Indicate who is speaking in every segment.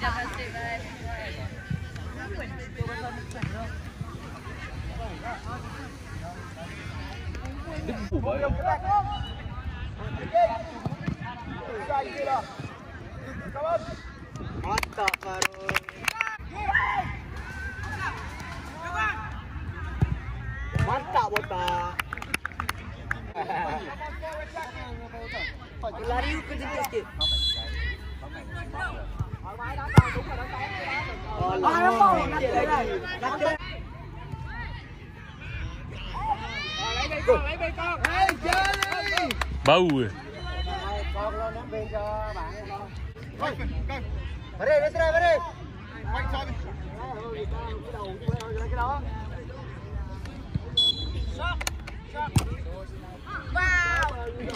Speaker 1: Mantap baru. Mantap botak. Lari ke sikit.
Speaker 2: Bau.
Speaker 1: Con lo ném về cho bạn. Vào đây, vào đây. Quanh xoay. Cái đầu cái đó. Vào.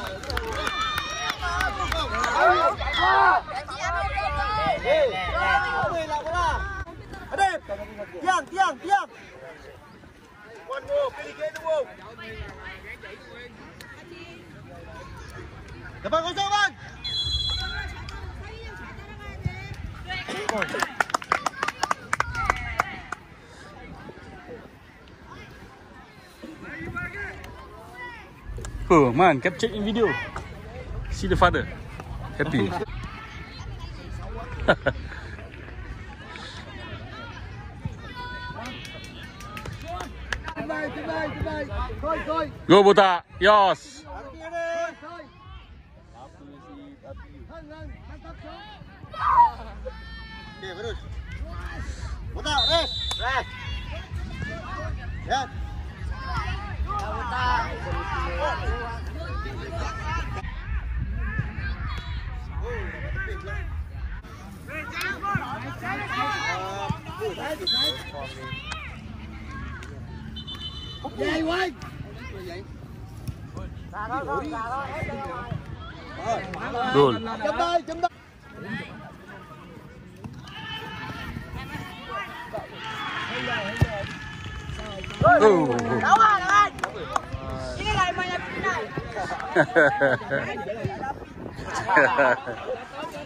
Speaker 1: Tiang. One more, pilih ke dua. Depan kosong bang.
Speaker 2: Oh man, capture in video. See the father. Happy. Go botak. Yours.
Speaker 1: Okey, terus. Botak, rest. Ya. Botak. Dài quá.
Speaker 2: Goal.
Speaker 1: Chấm đây.
Speaker 2: Oh.
Speaker 3: Đâu anh? Cái này mày làm cái này.